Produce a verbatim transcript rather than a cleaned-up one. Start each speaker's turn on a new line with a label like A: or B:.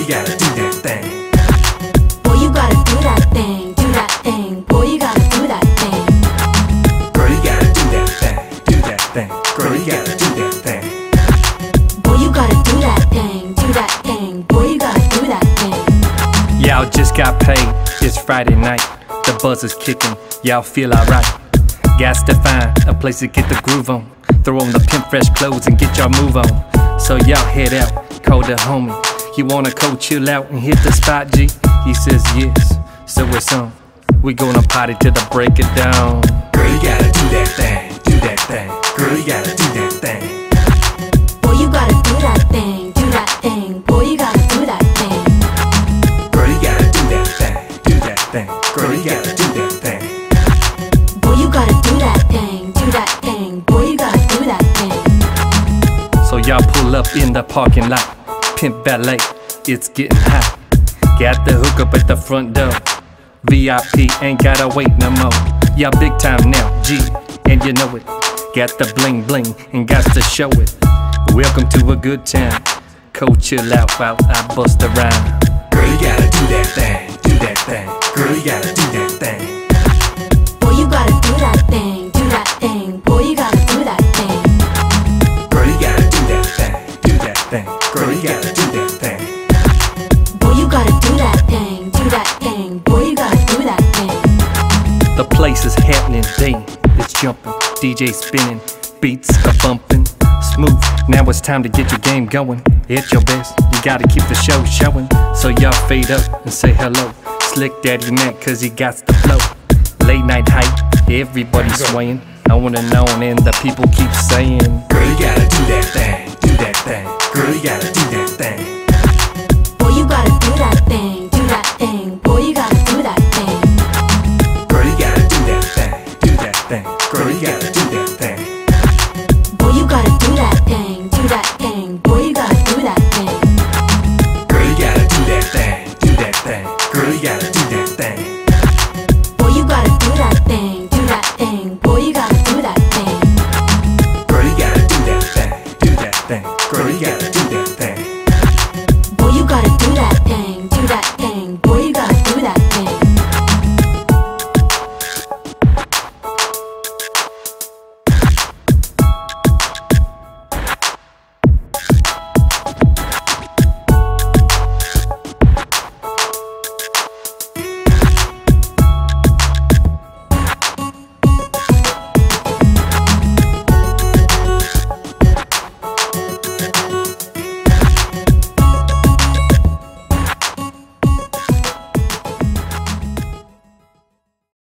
A: gotta do that thing.
B: Boy, you gotta do that thing, do that thing. Boy, you gotta do that thing.
A: Girl, you gotta do that thing, do that thing. Girl, you gotta do that thing.
B: Boy, you gotta do that thing, do that thing. Boy, you gotta do that thing.
C: Y'all just got paid, it's Friday night. The buzz is kicking, y'all feel alright. Gas to find a place to get the groove on. Throw on the pimp fresh clothes and get y'all move on. So y'all head out, call the homie. You wanna go chill out and hit the spot, G? He says yes, so it's on. We gonna party till the break it down.
A: Girl, you gotta do that thing, do that thing. Girl, you gotta do that thing.
B: Boy, you gotta do that thing, do that thing. Boy, you gotta do that thing.
A: Girl, you gotta do that thing, do that thing. Girl, you gotta do that thing.
B: Boy, you gotta do that thing, do that thing. Boy, you gotta do that thing.
C: So y'all pull up in the parking lot. Pimp valet, it's getting hot. Got the hook up at the front door. V I P ain't gotta wait no more. Y'all big time now, G, and you know it. Got the bling bling and got to show it. Welcome to a good time. Go chill out while I bust a rhyme.
A: Girl, you gotta do that thing, do that thing. Girl, you gotta do that thing.
B: Boy, you gotta do that thing, do that thing. Boy, you gotta do that thing.
A: Girl, you gotta do that thing, do that thing. Girl, you gotta do that thing.
B: Boy, you gotta do that thing, do that thing. Boy, you gotta do that thing.
C: The place is happening, day it's jumping, D J spinning, beats are bumping, smooth. Now it's time to get your game going. At your best, you gotta keep the show showing. So y'all fade up and say hello. Slick Daddy Mac, cause he got the flow. Late night hype, everybody swaying. I wanna know and the people keep saying,
A: girl, you gotta do that thing, do that thing. Girl, you gotta do that thing.